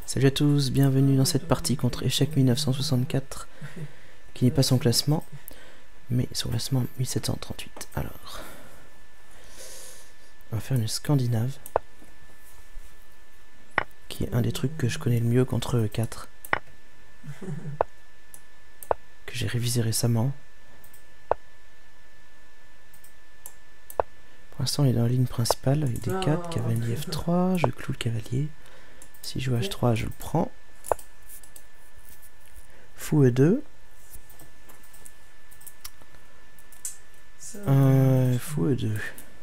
Salut à tous, bienvenue dans cette partie contre Échec 1964, qui n'est pas son classement, mais son classement 1738. Alors, on va faire une Scandinave, qui est un des trucs que je connais le mieux contre E4, que j'ai révisé récemment. Pour l'instant, on est dans la ligne principale avec des 4, cavalier F3, je cloue le cavalier. Si je joue H3, je le prends. Fou E2. Fou E2.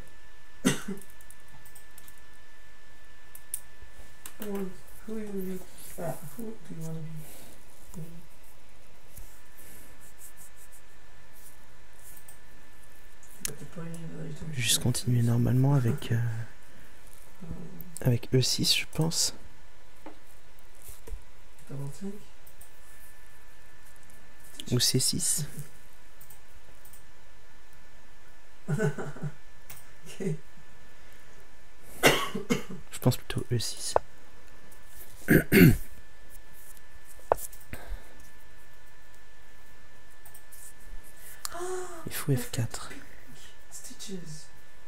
Juste continuer normalement avec avec E6, je pense. Ou C6. Je pense plutôt E6. Il faut F4. Stitches.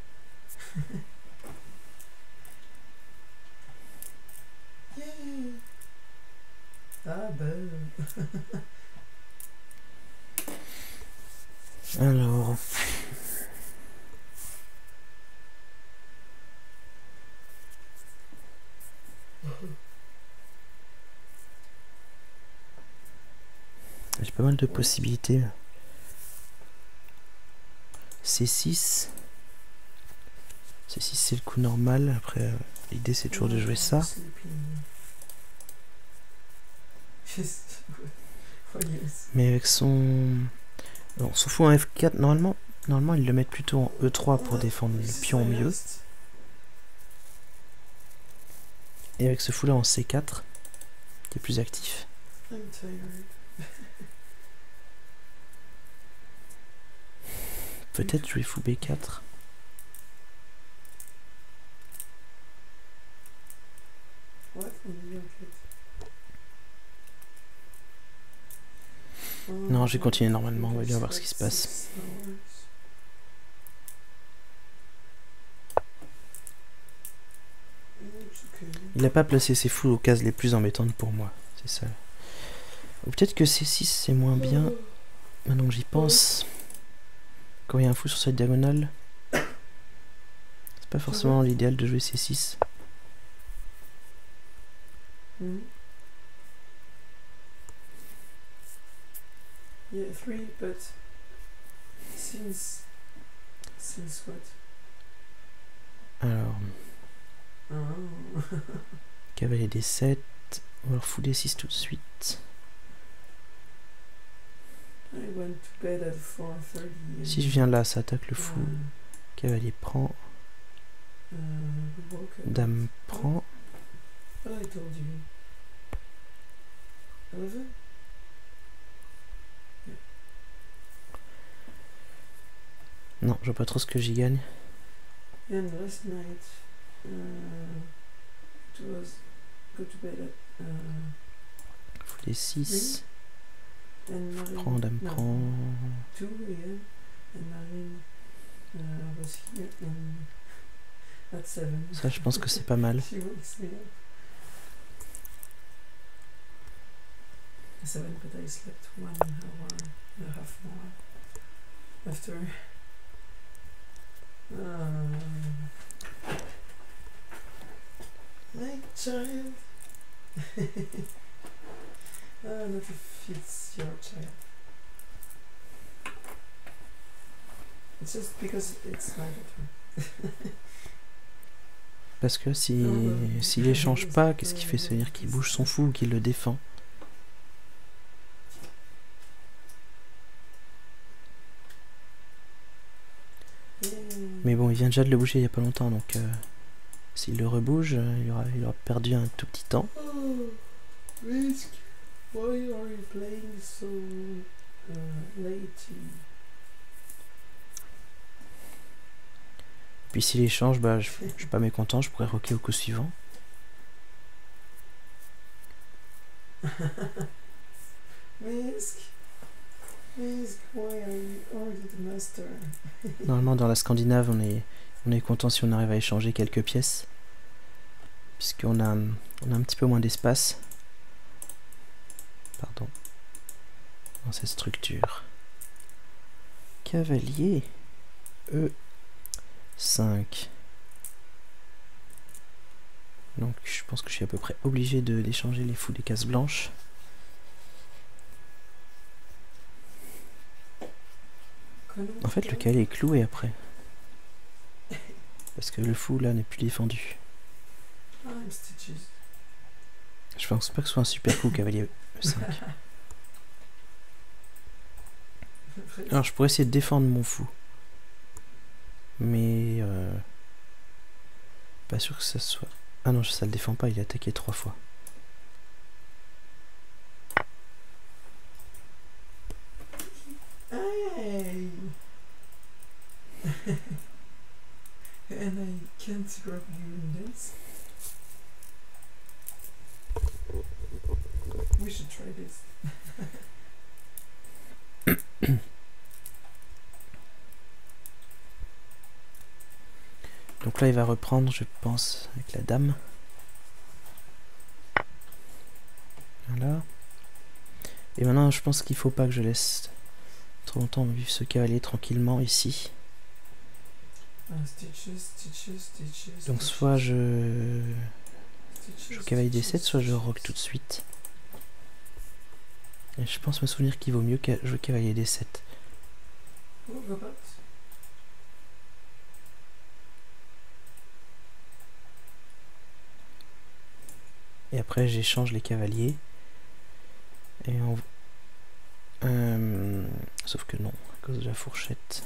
Yay. Ah ben. Alors. J'ai pas mal de possibilités. C6. C6 c'est le coup normal. Après, l'idée c'est toujours de jouer ça. Mais avec son... Non, son fou en F4, normalement ils le mettent plutôt en E3 pour défendre le pion au milieu. Et avec ce fou là en C4, qui est plus actif. Peut-être jouer fou B4. Non, je vais continuer normalement, on va bien voir ce qui se passe. Il n'a pas placé ses fous aux cases les plus embêtantes pour moi, c'est ça. Ou peut-être que C6 c'est moins bien, maintenant que j'y pense. Quand il y a un fou sur cette diagonale, c'est pas forcément l'idéal de jouer C6. Yeah, 3, but since what? Alors, cavalier D7, ou alors fou D6 tout de suite. I went to bed at 4:30. Si je viens là, ça attaque le fou. Cavalier prend, dame prend. What I told you. 11? Non, je vois pas trop ce que j'y gagne. And last night, it was go to bed at Fou D6. and Prend, dame prend. 2 a.m. and Marine was here at 7. Ça, je pense que c'est pas mal. She wakes me up. 7, but I slept 1 hour and a half more after. My child. Not if it's your child. It's just because it's my daughter. Parce que s'il échange pas, qu'est-ce qu'il fait? Ça veut dire qu'il bouge son fou ou qu'il le défend. Mais bon, il vient déjà de le bouger il y a pas longtemps, donc s'il le rebouge, il aura perdu un tout petit temps. Oh, Risk, why are you playing so late? Puis s'il échange, bah, je suis pas mécontent, je pourrais roquer au coup suivant. Misk, Misk, why are you already the master? Normalement, dans la Scandinave, on est content si on arrive à échanger quelques pièces. Puisqu'on a un petit peu moins d'espace. Pardon. Dans cette structure. Cavalier. E5. Donc je pense que je suis à peu près obligé d'échanger les fous des cases blanches. En fait, le cavalier est cloué après. Parce que le fou là n'est plus défendu. Je pense pas que ce soit un super coup, cavalier E5. Alors je pourrais essayer de défendre mon fou. Mais pas sûr que ça soit... Ah non, ça le défend pas, il a attaqué 3 fois. Hey. And I can't grab you in this. We should try this. Donc là il va reprendre, je pense, avec la dame. Voilà. Et maintenant je pense qu'il faut pas que je laisse trop longtemps vivre ce cavalier tranquillement ici. Donc soit je joue cavalier D7, soit je rock tout de suite. Et je pense me souvenir qu'il vaut mieux jouer cavalier D7. Et après j'échange les cavaliers. Et sauf que non, à cause de la fourchette.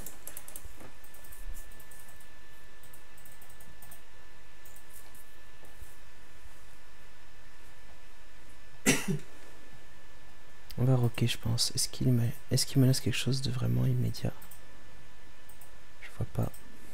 On va rocker, je pense. Est-ce qu'il me laisse quelque chose de vraiment immédiat? Je vois pas.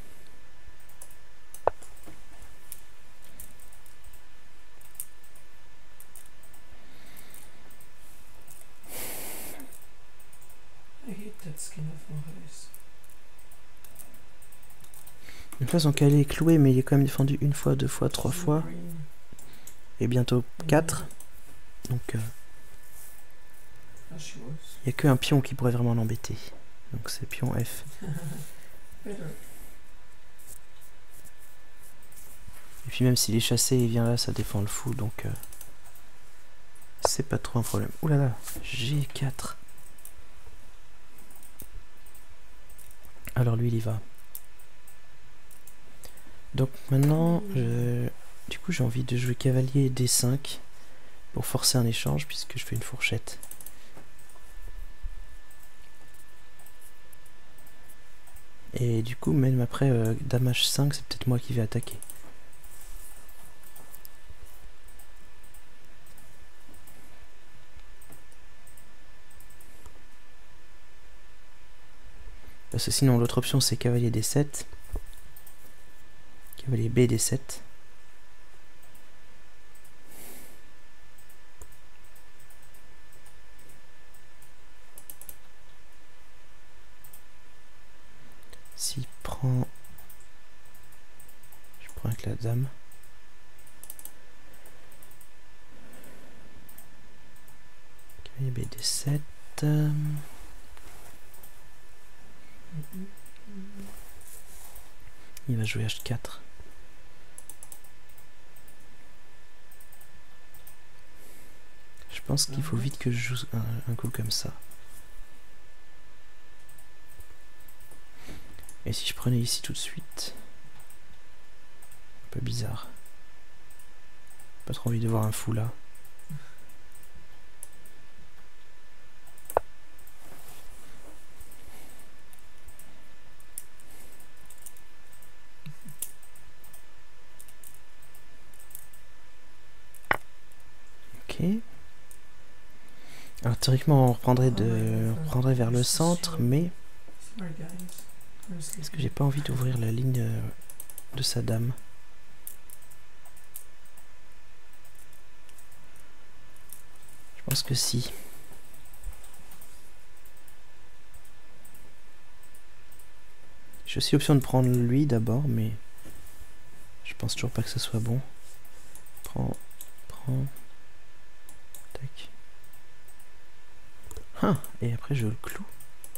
Donc là son cavalier est cloué, mais il est quand même défendu une fois, 2 fois, 3 fois. Et bientôt 4. Donc il n'y a qu'un pion qui pourrait vraiment l'embêter. Donc c'est pion F. Et puis même s'il est chassé, il vient là, ça défend le fou, donc c'est pas trop un problème. Ouh là là, G4. Alors lui il y va. Donc maintenant, du coup j'ai envie de jouer cavalier D5 pour forcer un échange puisque je fais une fourchette. Et du coup même après dame H5 c'est peut-être moi qui vais attaquer. Parce que sinon l'autre option c'est cavalier D7. Cavalier B D7. S'il prend... Je prends avec la dame. Cavalier B D7. Il va jouer H4. Je pense qu'il faut vite que je joue un coup comme ça. Et si je prenais ici tout de suite? Un peu bizarre. Pas trop envie de voir un fou là. Ok. Alors théoriquement on reprendrait vers le centre, mais est-ce que j'ai pas envie d'ouvrir la ligne de sa dame? Je pense que si. J'ai aussi l'option de prendre lui d'abord, mais je pense toujours pas que ce soit bon. Prends. Tac. Ah, et après je le cloue.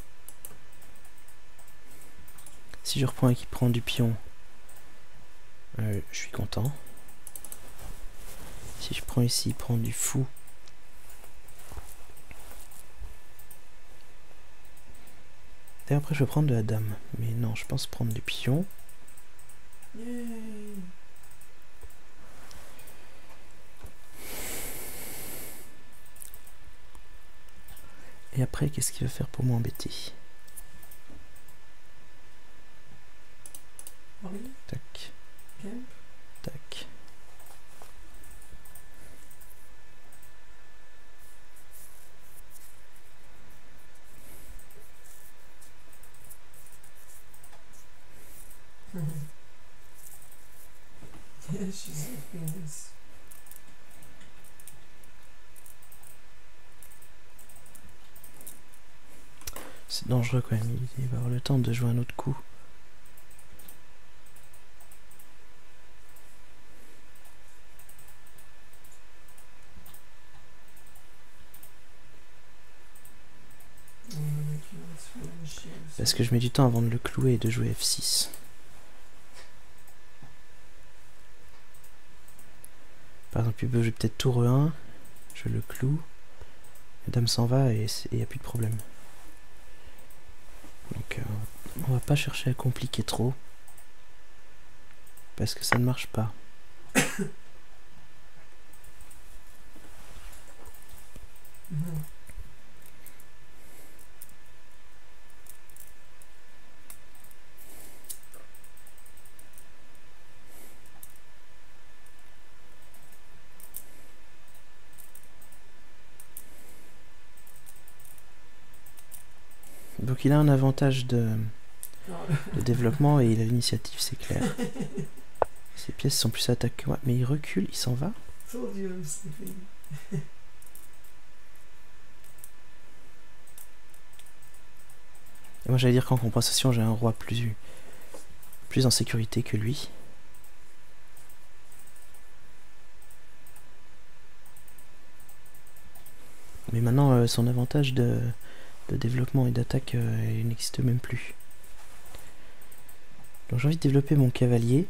Si je reprends et qu'il prend du pion, je suis content. Si je prends ici, il prend du fou. Et après je vais prendre de la dame. Mais non, je pense prendre du pion. Yay. Et après, qu'est-ce qu'il va faire pour m'embêter? Henri, Tac, Kemp. tac. Yeah, she's a Venus. C'est dangereux quand même, il va avoir le temps de jouer un autre coup. Parce que je mets du temps avant de le clouer et de jouer F6. Par exemple, il peut jouer peut-être tour E1, je le cloue, la dame s'en va et il n'y a plus de problème. Donc on va pas chercher à compliquer trop, parce que ça ne marche pas. Donc il a un avantage de développement et il a l'initiative, c'est clair. Ses pièces sont plus attaques que moi, mais il recule, il s'en va. Told you I'm sleeping. Et moi j'allais dire qu'en compensation j'ai un roi plus en sécurité que lui. Mais maintenant son avantage de développement et d'attaque il n'existe même plus. Donc j'ai envie de développer mon cavalier.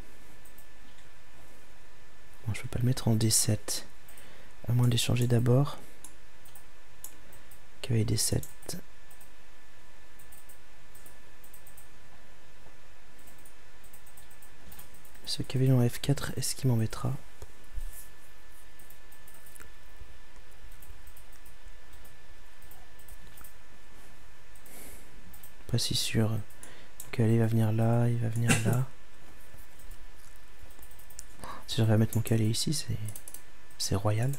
Bon, je peux pas le mettre en D7. À moins d'échanger d'abord. Cavalier D7. Ce cavalier en F4, est-ce qu'il m'embêtera? Pas si sûr. Le cavalier va venir là, il va venir là. Si j'arrive à mettre mon cavalier ici, c'est royal.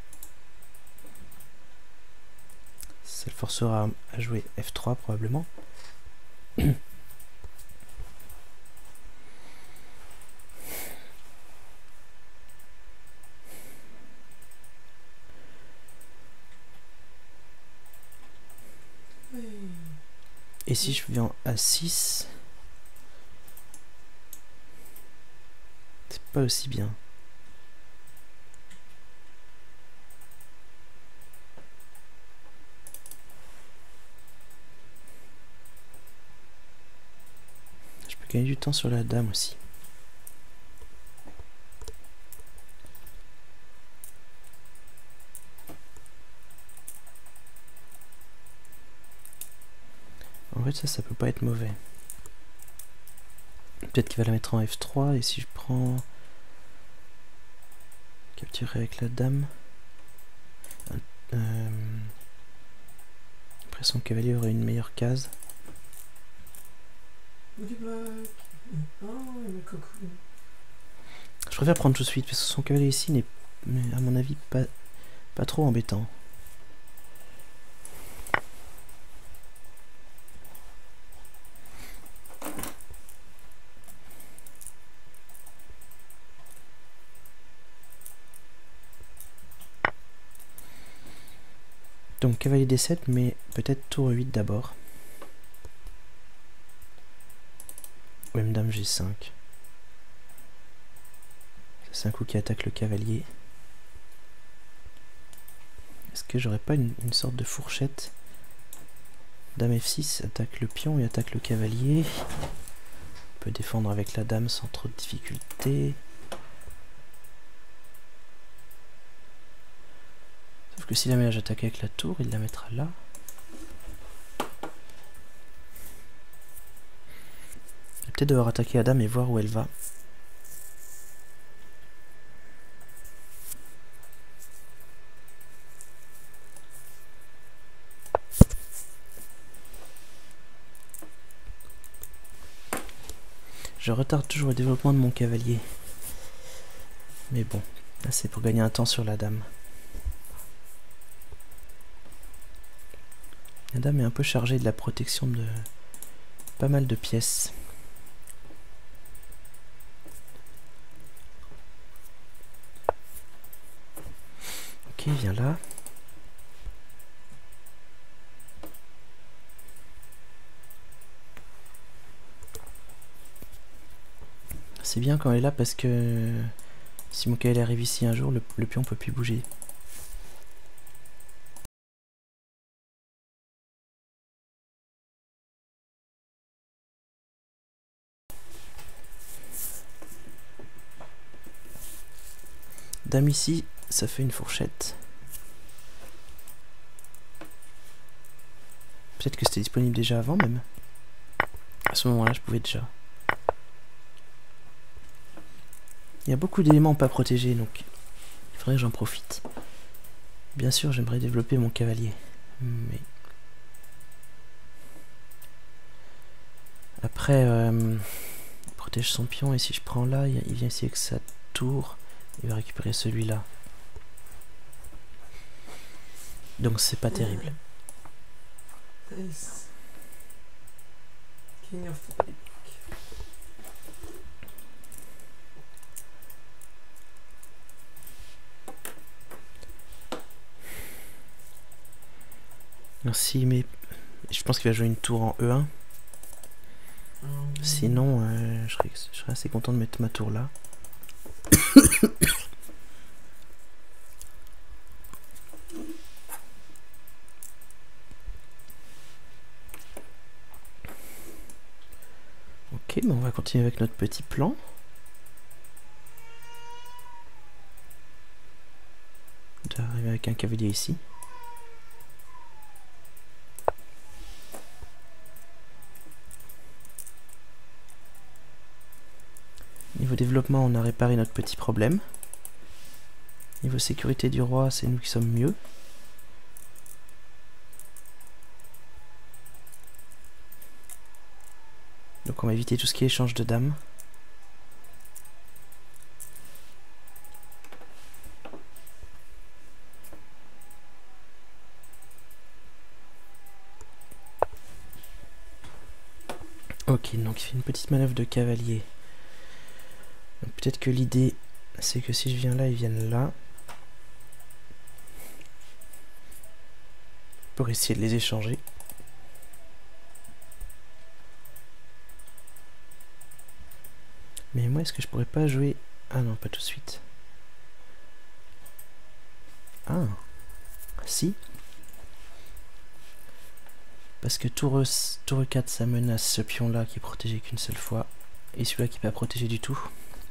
Ça le forcera à jouer F3 probablement. Et si je viens à A6, c'est pas aussi bien. Je peux gagner du temps sur la dame aussi. En fait ça peut pas être mauvais. Peut-être qu'il va la mettre en F3 et si je prends... Capturer avec la dame. Après son cavalier aurait une meilleure case. Woody Black. Oh, il me cocoon. Je préfère prendre tout de suite parce que son cavalier ici n'est à mon avis pas trop embêtant. Donc cavalier D7, mais peut-être tour 8 d'abord. Ou même dame G5. C'est un coup qui attaque le cavalier. Est-ce que j'aurais pas une sorte de fourchette? Dame F6 attaque le pion et attaque le cavalier. On peut défendre avec la dame sans trop de difficulté. Sauf que si la ménage attaque avec la tour, il la mettra là. Il va peut-être devoir attaquer la dame et voir où elle va. Je retarde toujours le développement de mon cavalier. Mais bon, là c'est pour gagner un temps sur la dame. La dame est un peu chargée de la protection de pas mal de pièces. Ok, viens là. C'est bien quand elle est là parce que si mon cavalier arrive ici un jour, le pion peut plus bouger. Dame ici, ça fait une fourchette. Peut-être que c'était disponible déjà avant même. À ce moment-là, je pouvais déjà. Il y a beaucoup d'éléments pas protégés, donc il faudrait que j'en profite. Bien sûr, j'aimerais développer mon cavalier, mais après, il protège son pion et si je prends là, il vient ici avec sa tour, il va récupérer celui-là. Donc c'est pas terrible. Nice. King of the Peak. Merci, mais je pense qu'il va jouer une tour en E1. Sinon, je serais assez content de mettre ma tour là. Ok, bon, on va continuer avec notre petit plan. On doit arriver avec un cavalier ici. Niveau développement, on a réparé notre petit problème. Niveau sécurité du roi, c'est nous qui sommes mieux. Donc on va éviter tout ce qui est échange de dames. Ok, donc il fait une petite manœuvre de cavalier. Peut-être que l'idée, c'est que si je viens là, ils viennent là. Pour essayer de les échanger. Mais moi, est-ce que je pourrais pas jouer... Ah non, pas tout de suite. Ah, si. Parce que tour 4, ça menace ce pion-là qui est protégé qu'une seule fois. Et celui-là qui n'est pas protégé du tout.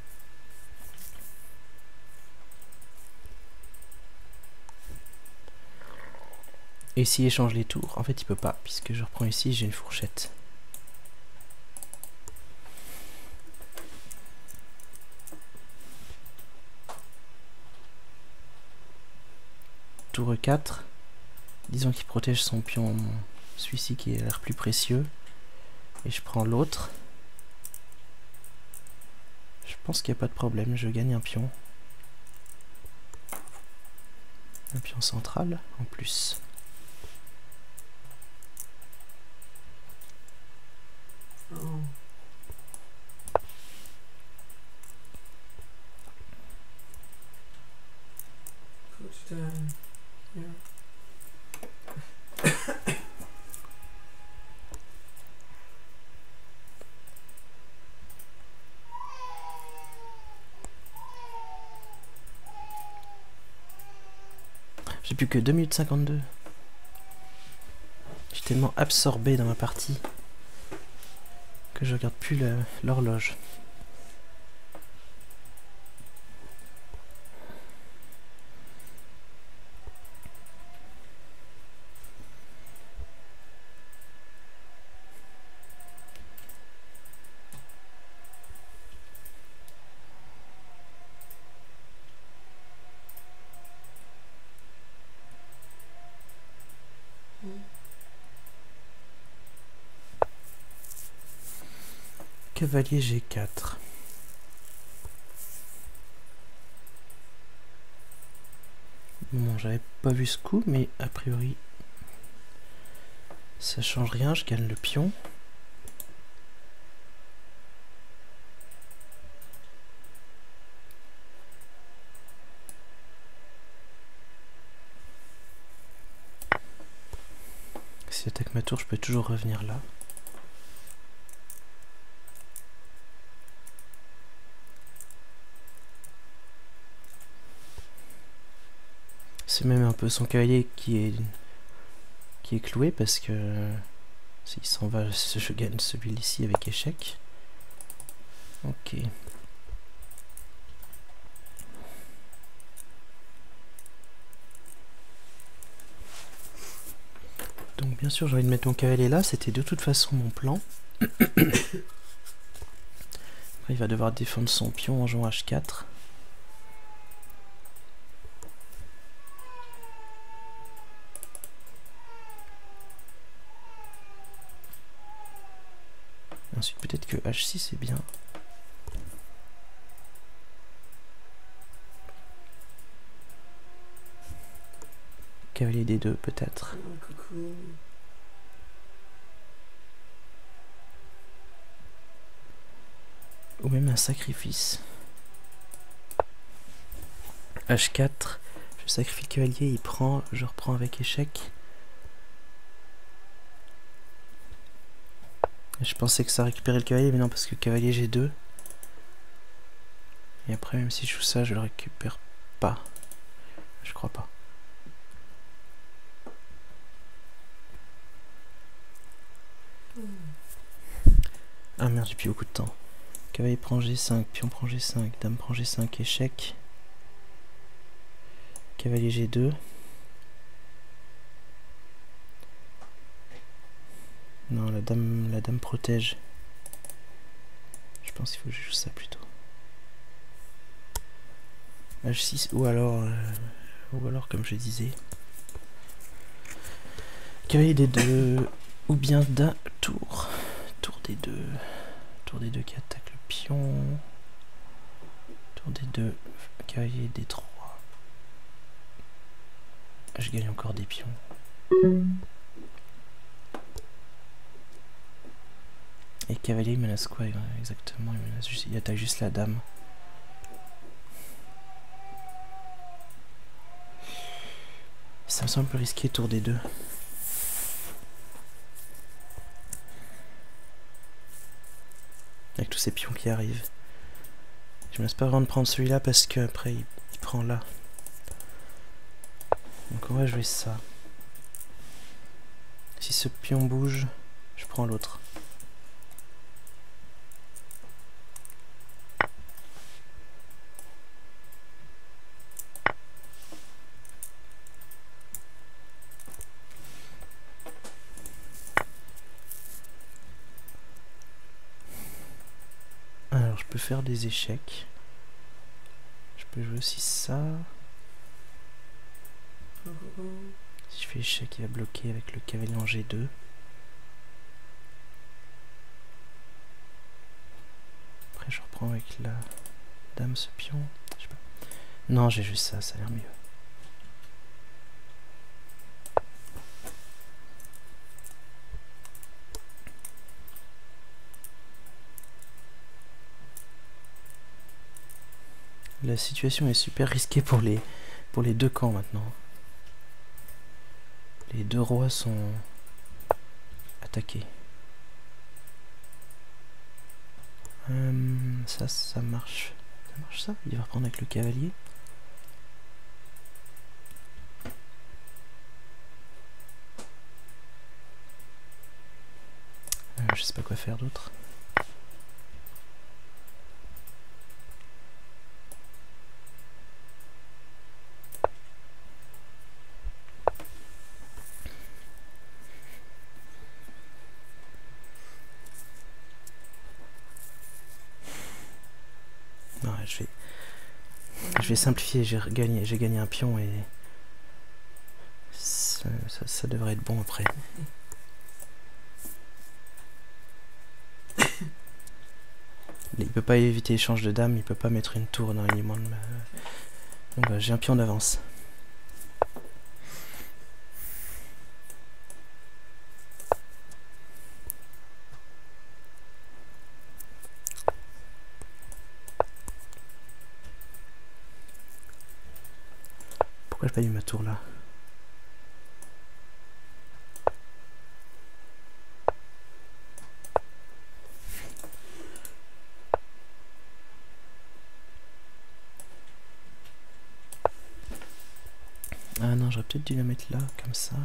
Et s'il échange les tours, en fait il peut pas, puisque je reprends ici, j'ai une fourchette. Tour 4, disons qu'il protège son pion, celui-ci qui a l'air plus précieux. Et je prends l'autre. Je pense qu'il n'y a pas de problème, je gagne un pion. Un pion central en plus. Oh. Put down here. J'ai plus que 2 minutes 52. Je suis tellement absorbé dans ma partie que je regarde plus l'horloge. Cavalier G4. Bon, j'avais pas vu ce coup, mais a priori, ça change rien, je gagne le pion. Si j'attaque ma tour, je peux toujours revenir là. C'est même un peu son cavalier qui est cloué parce que s'il s'en va, je gagne celui-ci avec échec. Ok. Donc bien sûr j'ai envie de mettre mon cavalier là, c'était de toute façon mon plan. Après, il va devoir défendre son pion en jouant H4. Ensuite peut-être que H6 est bien. Cavalier D2 peut-être. Ou même un sacrifice. H4. Je sacrifie le cavalier, il prend, je reprends avec échec. Je pensais que ça récupérait le cavalier, mais non, parce que cavalier G2. Et après, même si je joue ça, je le récupère pas. Je crois pas. Ah merde, j'ai plus beaucoup de temps. Cavalier prend G5, pion prend G5, dame prend G5, échec. Cavalier G2. Non, la dame protège. Je pense qu'il faut que je joue ça plutôt. H6 ou alors comme je disais. Cavalier D2 ou bien d'un tour. Tour D2. Tour D2 qui attaque le pion. Tour D2. Cavalier D3. Je gagne encore des pions. Et cavalier il menace quoi exactement? Il attaque juste la dame. Ça me semble un peu risqué tour des deux. Avec tous ces pions qui arrivent. Je me laisse pas vraiment de prendre celui-là parce que après il prend là. Donc on va jouer ça. Si ce pion bouge, je prends l'autre. Alors je peux faire des échecs. Je peux jouer aussi ça. Si je fais échec, il va bloquer avec le cavalier en G2. Après je reprends avec la dame ce pion. Je sais pas. Non, j'ai juste ça, ça a l'air mieux. La situation est super risquée pour les deux camps maintenant. Les deux rois sont attaqués. Ça marche. Ça marche ça? Il va reprendre avec le cavalier. pas quoi faire d'autre. Non, je vais simplifier, j'ai gagné un pion et ça devrait être bon après. Il peut pas éviter l'échange de dames, il peut pas mettre une tour dans l'alignement de ma... Donc bah, j'ai un pion d'avance. Pourquoi j'ai pas eu ma tour là? Ah non, j'aurais peut-être dû la mettre là, comme ça.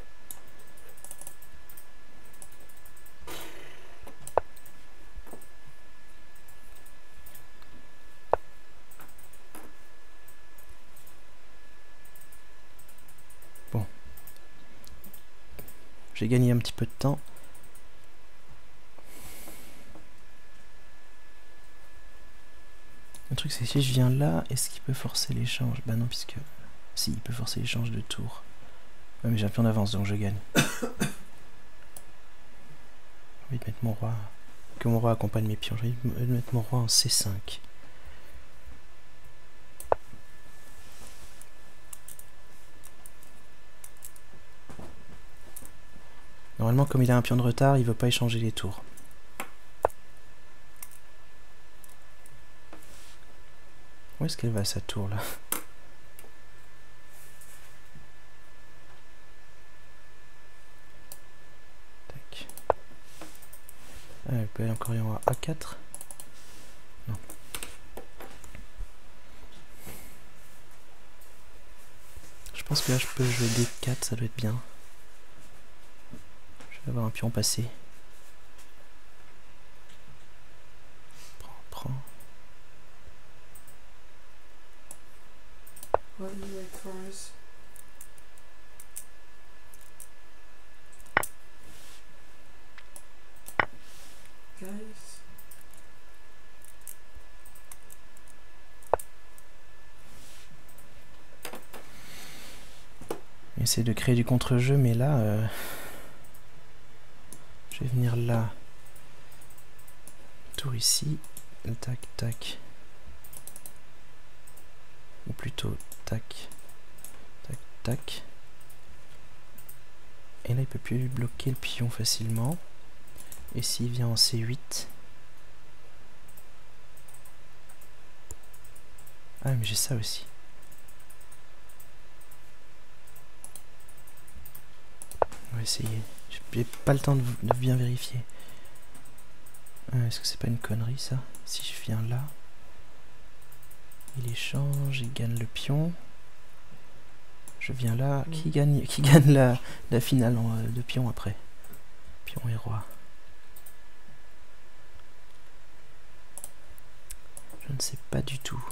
Bon. J'ai gagné un petit peu de temps. Le truc c'est que si je viens là, est-ce qu'il peut forcer l'échange? Bah non, puisque... Si, il peut forcer l'échange de tour. Ouais, mais j'ai un pion d'avance, donc je gagne. J'ai envie de mettre mon roi... Que mon roi accompagne mes pions. J'ai envie de mettre mon roi en C5. Normalement, comme il a un pion de retard, il veut pas échanger les tours. Où est-ce qu'elle va, sa tour, là? Tac. Ah, elle peut aller encore en A4. Non. Je pense que là, je peux jouer D4, ça doit être bien. Je vais avoir un pion passé. Prends. What do you like for us? Guys? Essayer de créer du contre-jeu, mais là, je vais venir là. Tour ici. Tac, tac. Ou plutôt, tac, tac, tac. Et là, il peut plus bloquer le pion facilement. Et s'il vient en C8... Ah, mais j'ai ça aussi. On va essayer. J'ai pas le temps de bien vérifier. Est-ce que c'est pas une connerie, ça? Si je viens là... Il échange, il gagne le pion. Je viens là. Qui gagne la finale de pion après? Pion et roi. Je ne sais pas du tout.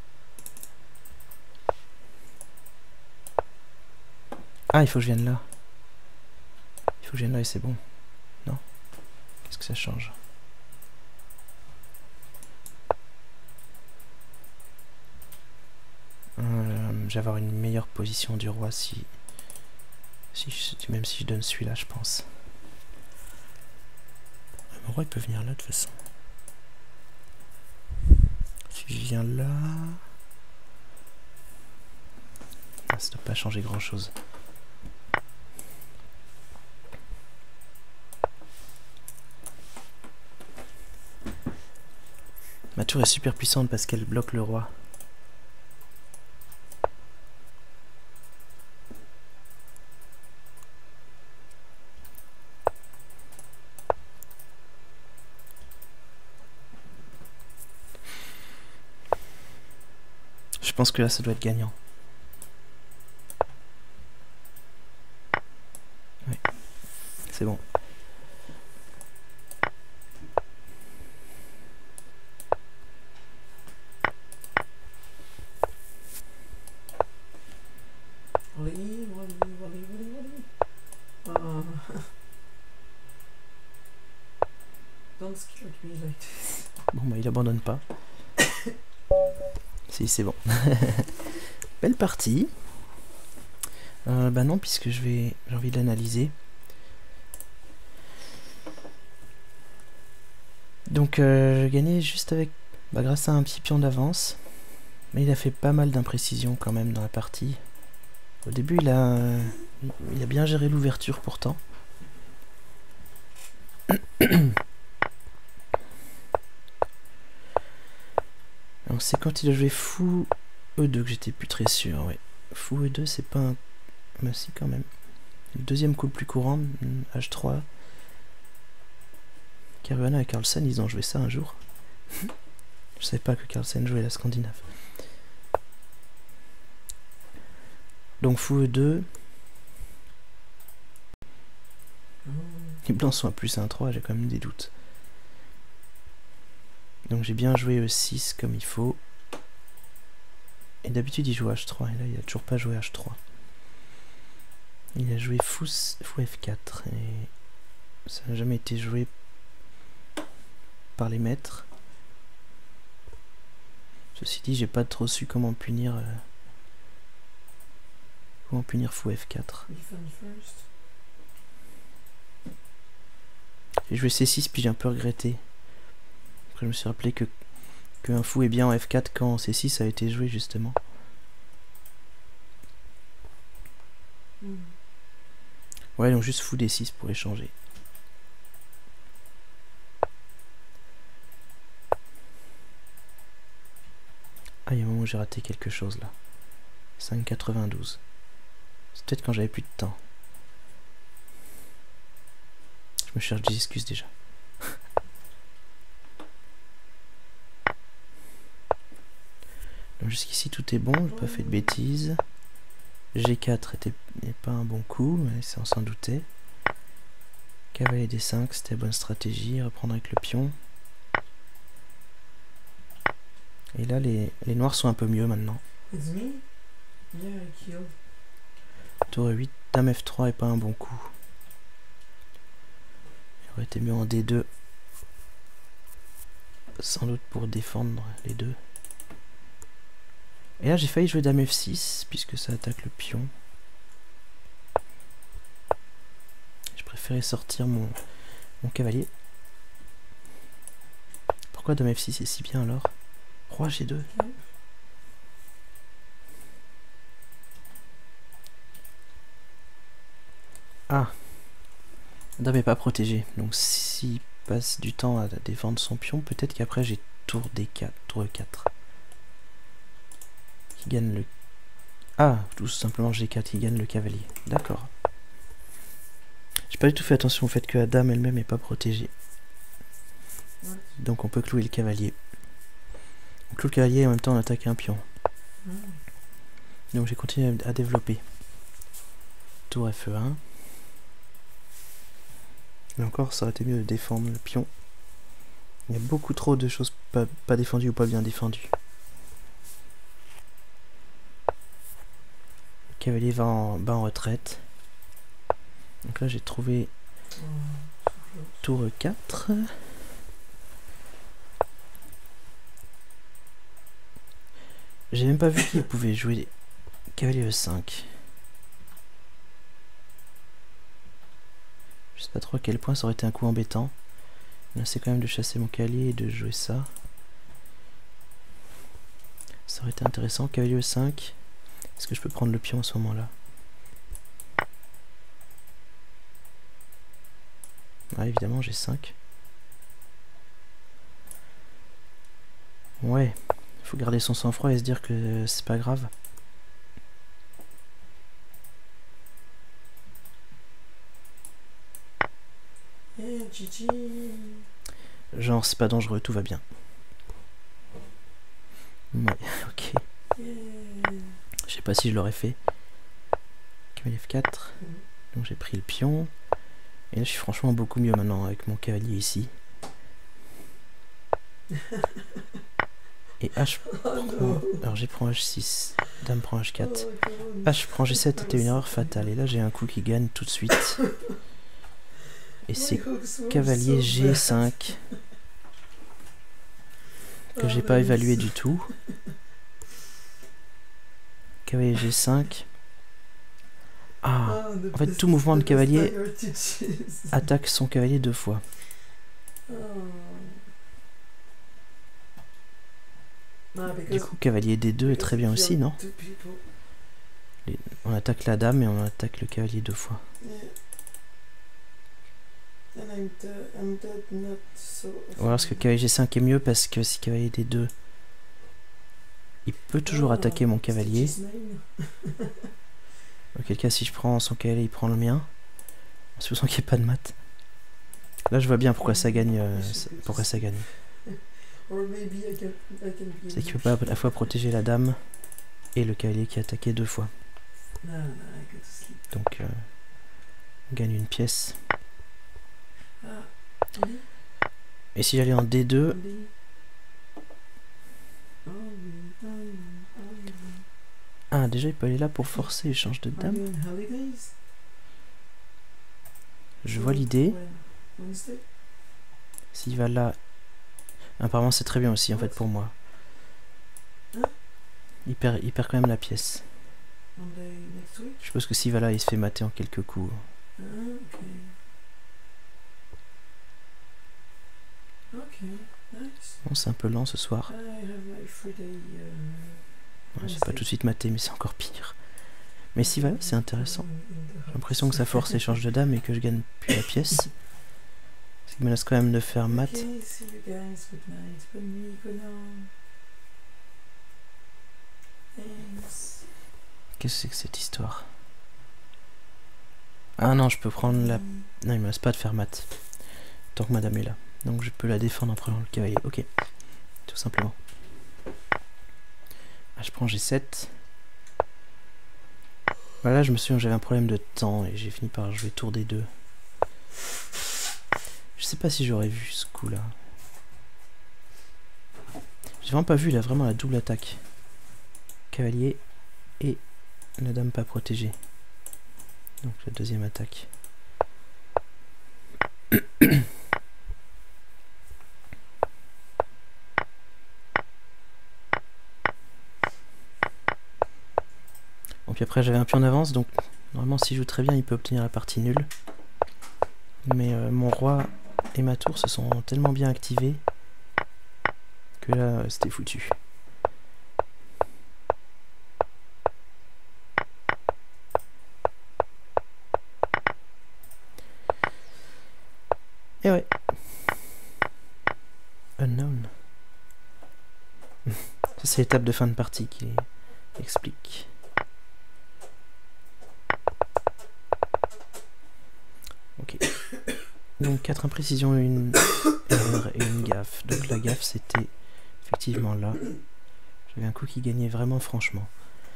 Ah, il faut que je vienne là. Il faut que je vienne là et c'est bon. Non? Qu'est-ce que ça change? Je vais avoir une meilleure position du roi même si je donne celui-là, je pense. Mon roi il peut venir là de toute façon. Si je viens là... Ah, ça ne doit pas changer grand-chose. Ma tour est super puissante parce qu'elle bloque le roi. Je pense que là ça doit être gagnant. Oui, c'est bon. Wally. Don't scare me like this. Bon bah il abandonne pas. Si c'est bon. Belle partie. Bah non puisque j'ai envie de l'analyser. Donc j'ai gagné juste avec grâce à un petit pion d'avance. Mais il a fait pas mal d'imprécisions quand même dans la partie. Au début il a bien géré l'ouverture pourtant. Alors c'est quand il a joué fou E2 que j'étais plus très sûr, ouais. Fou E2 c'est pas un... Bah si quand même. Le deuxième coup le plus courant, H3. Caruana et Carlsen ils ont joué ça un jour. Je savais pas que Carlsen jouait la Scandinave. Donc fou E2. Les blancs sont à plus 1-3, j'ai quand même des doutes. Donc j'ai bien joué E6 comme il faut. Et d'habitude il joue H3 et là il a toujours pas joué H3. Il a joué fou F4 et ça n'a jamais été joué par les maîtres. Ceci dit j'ai pas trop su comment punir fou F4. J'ai joué C6 puis j'ai un peu regretté. Après je me suis rappelé que un fou est bien en F4 quand C6 a été joué justement. Ouais donc juste fou D6 pour échanger. Ah il y a un moment où j'ai raté quelque chose là. 5,92. C'est peut-être quand j'avais plus de temps. Je me cherche des excuses déjà. Donc jusqu'ici tout est bon, j'ai pas fait de bêtises. G4 n'est pas un bon coup, mais on s'en doutait. Cavalier D5, c'était la bonne stratégie, reprendre avec le pion. Et là les noirs sont un peu mieux maintenant. Tour 8, dame F3 est pas un bon coup. Il aurait été mieux en D2. Sans doute pour défendre les deux. Et là j'ai failli jouer dame F6 puisque ça attaque le pion. Je préférais sortir mon cavalier. Pourquoi dame F6 est si bien alors? Roi G2. Ah, dame n'est pas protégée, donc s'il passe du temps à défendre son pion, peut-être qu'après j'ai tour D4, tour E4. Qui gagne le... Ah, tout simplement G4, qui gagne le cavalier. D'accord. J'ai pas du tout fait attention au fait que la dame elle-même n'est pas protégée. Donc on peut clouer le cavalier. On cloue le cavalier et en même temps on attaque un pion. Donc j'ai continué à développer. Tour Fe1. Et encore, ça aurait été mieux de défendre le pion. Il y a beaucoup trop de choses pas défendues ou pas bien défendues. Le cavalier va en retraite. Donc là, j'ai trouvé tour E4. J'ai même pas vu qu'il pouvait jouer cavalier E5. Je sais pas trop à quel point ça aurait été un coup embêtant. Là c'est quand même de chasser mon cavalier et de jouer ça. Ça aurait été intéressant. Cavalier E5. Est-ce que je peux prendre le pion à ce moment-là? Ah évidemment j'ai 5. Ouais. Il faut garder son sang-froid et se dire que c'est pas grave. Genre c'est pas dangereux, tout va bien. Ouais, ok. Je sais pas si je l'aurais fait. Cavalier F4. Donc j'ai pris le pion. Et là je suis franchement beaucoup mieux maintenant avec mon cavalier ici. Et H prend... Alors j'ai prend H6, dame prend H4. H prend G7 était une erreur fatale. Et là j'ai un coup qui gagne tout de suite. Et c'est cavalier G5. Que j'ai pas évalué du tout. Cavalier G5. Ah, en fait tout mouvement de cavalier attaque son cavalier 2 fois. Du coup, cavalier D2 est très bien aussi, non? On attaque la dame et on attaque le cavalier 2 fois. Ou alors est-ce que cavalier G5 est mieux parce que si cavalier D2, il peut toujours attaquer mon cavalier. Auquel cas, si je prends son cavalier, il prend le mien. Supposons qu'il n'y ait pas de mat. Là, je vois bien pourquoi ça gagne. Pourquoi ça gagne. C'est qu'il ne peut pas à la fois protéger la dame et le cavalier qui a attaqué 2 fois. Donc, on gagne une pièce. Et si j'allais en D2... Ah, déjà il peut aller là pour forcer l'échange de dame. Je vois l'idée. S'il va là... Apparemment c'est très bien aussi en fait pour moi. Il perd quand même la pièce. Je suppose que s'il va là il se fait mater en quelques coups. Bon, c'est un peu lent ce soir. Ouais, j'ai pas tout de suite maté mais c'est encore pire. Mais s'il va là c'est intéressant. J'ai l'impression que ça force l'échange de dames et que je gagne plus la pièce. Ce qui me laisse quand même de faire mat. Qu'est-ce que c'est que cette histoire? Ah non, je peux prendre la... Non, il me laisse pas de faire mat. Tant que madame est là. Donc je peux la défendre en prenant le cavalier. Ok. Tout simplement. Ah, je prends G7. Voilà, je me souviens que j'avais un problème de temps et j'ai fini par jouer tour D2. Je sais pas si j'aurais vu ce coup là. J'ai vraiment pas vu là, vraiment la double attaque. Cavalier et la dame pas protégée. Donc la deuxième attaque. Bon, puis après j'avais un pion d'avance, donc normalement s'il joue très bien il peut obtenir la partie nulle. Mais mon roi et ma tour se sont tellement bien activés que là c'était foutu. Et ouais. Unknown. Ça c'est l'étape de fin de partie qui explique. Ok. Donc 4 imprécisions, une erreur et une gaffe. Donc la gaffe c'était effectivement là. J'avais un coup qui gagnait vraiment franchement.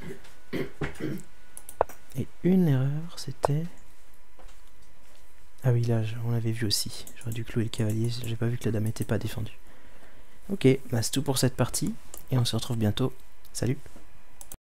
Et une erreur c'était... Ah oui là on l'avait vu aussi. J'aurais dû clouer le cavalier, j'ai pas vu que la dame n'était pas défendue. Ok, bah c'est tout pour cette partie et on se retrouve bientôt. Salut!